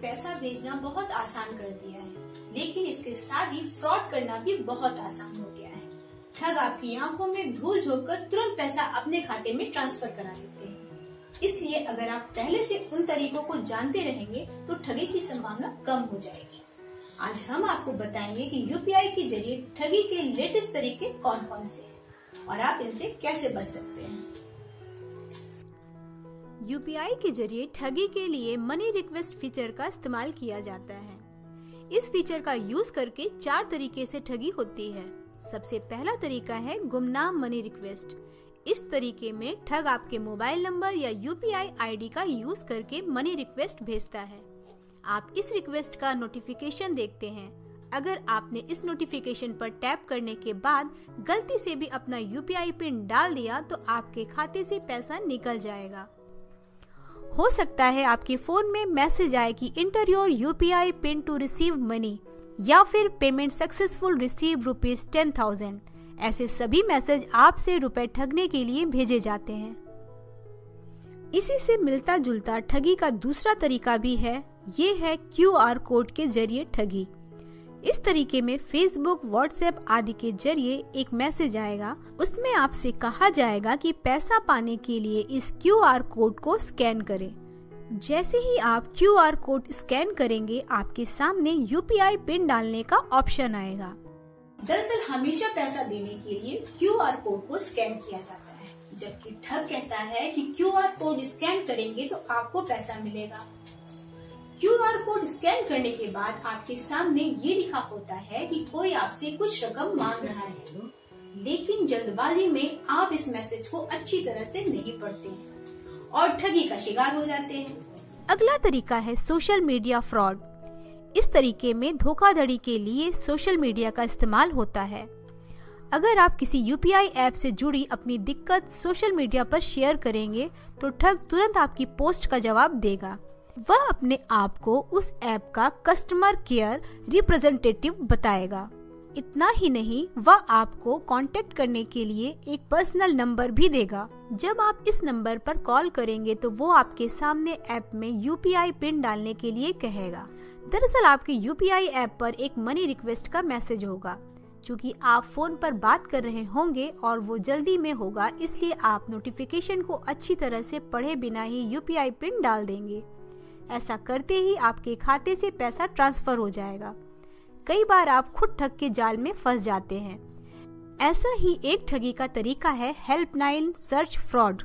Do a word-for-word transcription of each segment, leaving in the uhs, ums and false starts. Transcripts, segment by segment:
पैसा भेजना बहुत आसान कर दिया है, लेकिन इसके साथ ही फ्रॉड करना भी बहुत आसान हो गया है। ठग आपकी आंखों में धूल झोंककर तुरंत पैसा अपने खाते में ट्रांसफर करा देते हैं। इसलिए अगर आप पहले से उन तरीकों को जानते रहेंगे तो ठगी की संभावना कम हो जाएगी। आज हम आपको बताएंगे कि यूपीआई के जरिए ठगी के लेटेस्ट तरीके कौन कौन से हैं और आप इनसे कैसे बच सकते हैं। यूपीआई के जरिए ठगी के लिए मनी रिक्वेस्ट फीचर का इस्तेमाल किया जाता है। इस फीचर का यूज करके चार तरीके से ठगी होती है। सबसे पहला तरीका है गुमनाम मनी रिक्वेस्ट। इस तरीके में ठग आपके मोबाइल नंबर या यूपीआई आईडी का यूज करके मनी रिक्वेस्ट भेजता है। आप इस रिक्वेस्ट का नोटिफिकेशन देखते हैं। अगर आपने इस नोटिफिकेशन पर टैप करने के बाद गलती से भी अपना यूपीआई पिन डाल दिया तो आपके खाते से पैसा निकल जाएगा। हो सकता है आपके फोन में मैसेज आए कि enter your UPI PIN to receive money या फिर payment successful receive rupees ten thousand. ऐसे सभी मैसेज आपसे रुपए ठगने के लिए भेजे जाते हैं। इसी से मिलता जुलता ठगी का दूसरा तरीका भी है, ये है क्यू आर कोड के जरिए ठगी। इस तरीके में फेसबुक, व्हाट्सएप आदि के जरिए एक मैसेज आएगा। उसमें आपसे कहा जाएगा कि पैसा पाने के लिए इस क्यू आर कोड को स्कैन करें। जैसे ही आप क्यू आर कोड स्कैन करेंगे, आपके सामने यूपीआई पिन डालने का ऑप्शन आएगा। दरअसल हमेशा पैसा देने के लिए क्यू आर कोड को स्कैन किया जाता है, जबकि ठग कहता है कि क्यू आर कोड स्कैन करेंगे तो आपको पैसा मिलेगा। क्यू आर कोड स्कैन करने के बाद आपके सामने ये लिखा होता है कि कोई आपसे कुछ रकम मांग रहा है, लेकिन जल्दबाजी में आप इस मैसेज को अच्छी तरह से नहीं पढ़ते हैं और ठगी का शिकार हो जाते हैं। अगला तरीका है सोशल मीडिया फ्रॉड। इस तरीके में धोखाधड़ी के लिए सोशल मीडिया का इस्तेमाल होता है। अगर आप किसी यूपीआई ऐप से जुड़ी अपनी दिक्कत सोशल मीडिया पर शेयर करेंगे तो ठग तुरंत आपकी पोस्ट का जवाब देगा। वह अपने आप को उस ऐप का कस्टमर केयर रिप्रेजेंटेटिव बताएगा। इतना ही नहीं, वह आपको कांटेक्ट करने के लिए एक पर्सनल नंबर भी देगा। जब आप इस नंबर पर कॉल करेंगे तो वो आपके सामने ऐप में यूपीआई पिन डालने के लिए कहेगा। दरअसल आपके यूपीआई ऐप पर एक मनी रिक्वेस्ट का मैसेज होगा। चूँकि आप फोन पर बात कर रहे होंगे और वो जल्दी में होगा, इसलिए आप नोटिफिकेशन को अच्छी तरह से पढ़े बिना ही यूपीआई पिन डाल देंगे। ऐसा करते ही आपके खाते से पैसा ट्रांसफर हो जाएगा। कई बार आप खुद ठग के जाल में फंस जाते हैं। ऐसा ही एक ठगी का तरीका है हेल्पलाइन सर्च फ्रॉड।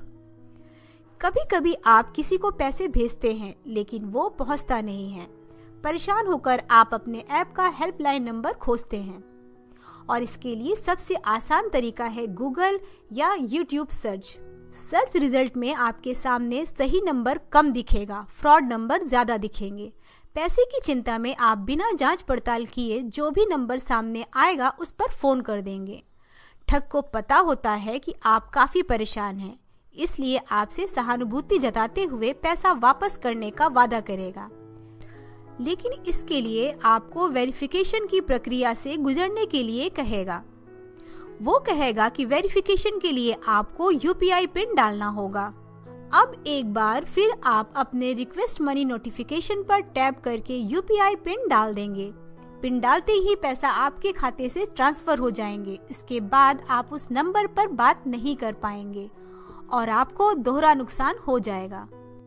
कभी कभी आप किसी को पैसे भेजते हैं लेकिन वो पहुंचता नहीं है। परेशान होकर आप अपने ऐप का हेल्पलाइन नंबर खोजते हैं और इसके लिए सबसे आसान तरीका है गूगल या यूट्यूब सर्च। सर्च रिजल्ट में आपके सामने सही नंबर कम दिखेगा, फ्रॉड नंबर ज्यादा दिखेंगे। पैसे की चिंता में आप बिना जांच पड़ताल किए जो भी नंबर सामने आएगा उस पर फोन कर देंगे। ठग को पता होता है कि आप काफी परेशान हैं, इसलिए आपसे सहानुभूति जताते हुए पैसा वापस करने का वादा करेगा। लेकिन इसके लिए आपको वेरिफिकेशन की प्रक्रिया से गुजरने के लिए कहेगा। वो कहेगा कि वेरिफिकेशन के लिए आपको यूपीआई पिन डालना होगा। अब एक बार फिर आप अपने रिक्वेस्ट मनी नोटिफिकेशन पर टैप करके यूपीआई पिन डाल देंगे। पिन डालते ही पैसा आपके खाते से ट्रांसफर हो जाएंगे। इसके बाद आप उस नंबर पर बात नहीं कर पाएंगे और आपको दोहरा नुकसान हो जाएगा।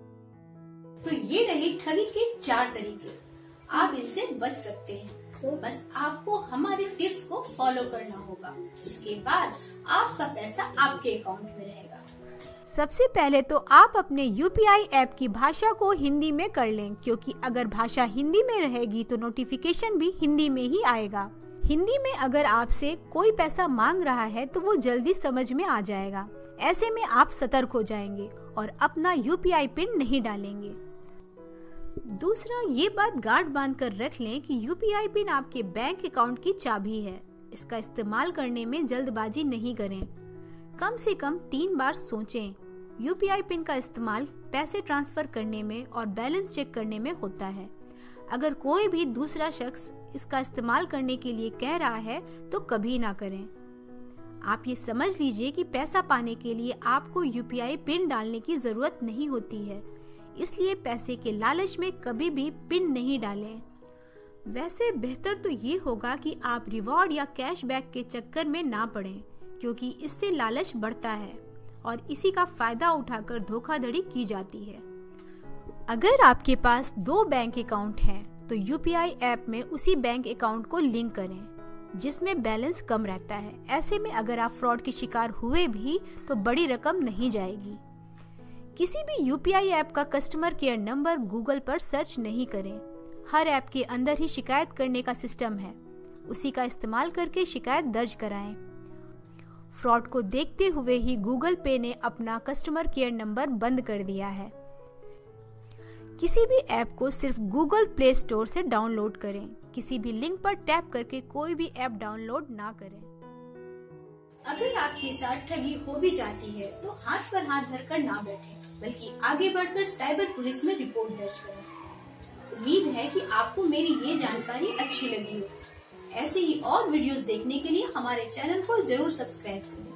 तो ये रही ठगी के चार तरीके, आप इनसे बच सकते हैं। बस आपको हमारे टिप्स को फॉलो करना होगा। इसके बाद आपका पैसा आपके अकाउंट में रहेगा। सबसे पहले तो आप अपने यूपीआई ऐप की भाषा को हिंदी में कर लें, क्योंकि अगर भाषा हिंदी में रहेगी तो नोटिफिकेशन भी हिंदी में ही आएगा। हिंदी में अगर आपसे कोई पैसा मांग रहा है तो वो जल्दी समझ में आ जाएगा। ऐसे में आप सतर्क हो जाएंगे और अपना यूपीआई पिन नहीं डालेंगे। दूसरा, ये बात गांठ बांध कर रख लें कि यूपीआई पिन आपके बैंक अकाउंट की चाबी है। इसका इस्तेमाल करने में जल्दबाजी नहीं करें। कम से कम तीन बार सोचें। यूपीआई पिन का इस्तेमाल पैसे ट्रांसफर करने में और बैलेंस चेक करने में होता है। अगर कोई भी दूसरा शख्स इसका इस्तेमाल करने के लिए कह रहा है तो कभी ना करें। आप ये समझ लीजिए कि पैसा पाने के लिए आपको यूपीआई पिन डालने की जरूरत नहीं होती है। इसलिए पैसे के लालच में कभी भी पिन नहीं डालें। वैसे बेहतर तो ये होगा कि आप रिवॉर्ड या कैशबैक के चक्कर में ना पड़ें, क्योंकि इससे लालच बढ़ता है और इसी का फायदा उठाकर धोखाधड़ी की जाती है। अगर आपके पास दो बैंक अकाउंट हैं, तो यूपीआई ऐप में उसी बैंक अकाउंट को लिंक करें जिसमें बैलेंस कम रहता है। ऐसे में अगर आप फ्रॉड के शिकार हुए भी तो बड़ी रकम नहीं जाएगी। किसी भी यूपीआई ऐप का कस्टमर केयर नंबर गूगल पर सर्च नहीं करें। हर ऐप के अंदर ही शिकायत करने का सिस्टम है, उसी का इस्तेमाल करके शिकायत दर्ज कराएं। फ्रॉड को देखते हुए ही गूगल पे ने अपना कस्टमर केयर नंबर बंद कर दिया है। किसी भी ऐप को सिर्फ गूगल प्ले स्टोर से डाउनलोड करें। किसी भी लिंक पर टैप करके कोई भी ऐप डाउनलोड ना करें। अगर आपके साथ ठगी हो भी जाती है तो हाथ पर हाथ धरकर ना बैठें, बल्कि आगे बढ़कर साइबर पुलिस में रिपोर्ट दर्ज करें। उम्मीद है कि आपको मेरी ये जानकारी अच्छी लगी हो। ऐसे ही और वीडियोस देखने के लिए हमारे चैनल को जरूर सब्सक्राइब करें।